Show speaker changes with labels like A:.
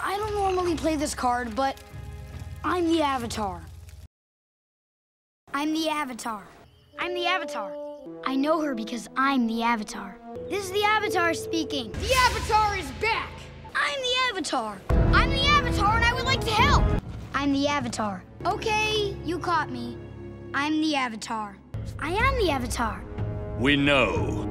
A: I don't normally play this card, but I'm the Avatar. I'm the Avatar. I'm the Avatar. I know her because I'm the Avatar. This is the Avatar speaking. The Avatar is back! I'm the Avatar. I'm the Avatar and I would like to help. I'm the Avatar. Okay, you caught me. I'm the Avatar. I am the Avatar.
B: We know.